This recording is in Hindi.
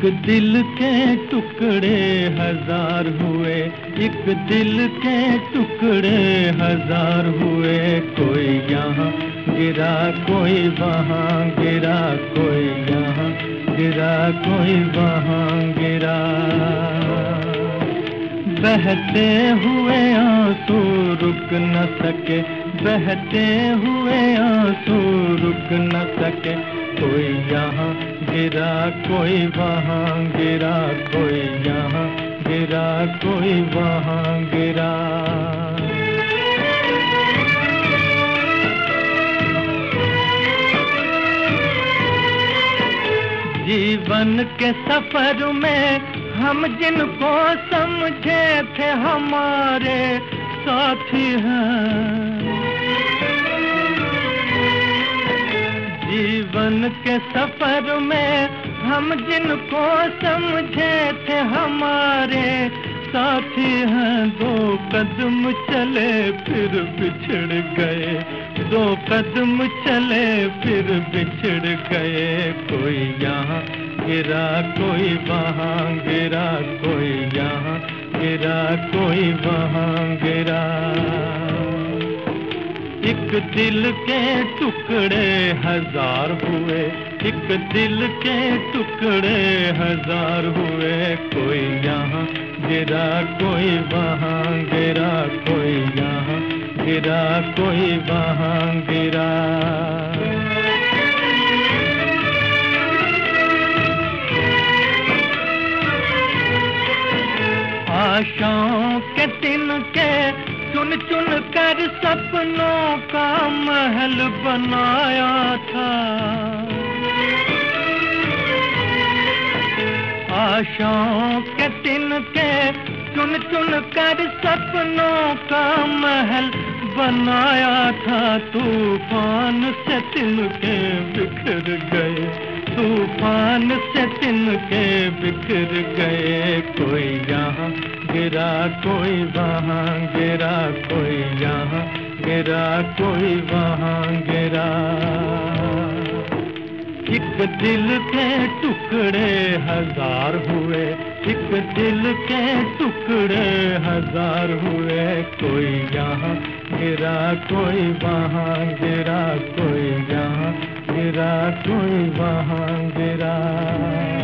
दिल के टुकड़े हजार हुए, एक दिल के टुकड़े हजार हुए। कोई यहाँ गिरा कोई वहाँ गिरा, कोई यहाँ गिरा कोई वहाँ गिरा। बहते हुए आंसू रुक न सके, बहते हुए आंसू रुक न सके। कोई यहाँ गिरा कोई वहाँ गिरा, कोई यहाँ गिरा कोई वहाँ गिरा। जीवन के सफर में हम जिनको समझे थे हमारे साथी हैं। जीवन के सफर में हम जिनको समझे थे हमारे साथी हैं। दो कदम चले फिर बिछड़ गए, दो कदम चले फिर बिछड़ गए। कोई यहाँ गिरा कोई वहाँ गिरा, कोई यहाँ गिरा कोई वहाँ गिरा। एक दिल के टुकड़े हजार हुए, एक दिल के टुकड़े हजार हुए। कोई यहाँ गिरा कोई वहाँ गिरा, कोई यहाँ गिरा कोई वहाँ गिरा। आशाओं के तिनके चुन चुन कर सपनों का महल बनाया था। आशाओं के तिनके चुन चुन कर सपनों का महल बनाया था। तूफान से तिनके बिखर गए, तूफान से तिनके बिखर गए। कोई यहाँ गिरा कोई वहाँ गिरा, कोई यहाँ गिरा कोई वहाँ गिरा। एक दिल के टुकड़े हजार हुए, एक दिल के टुकड़े हजार हुए। कोई यहाँ गिरा कोई वहाँ गिरा, कोई यहाँ गिरा कोई वहाँ गिरा।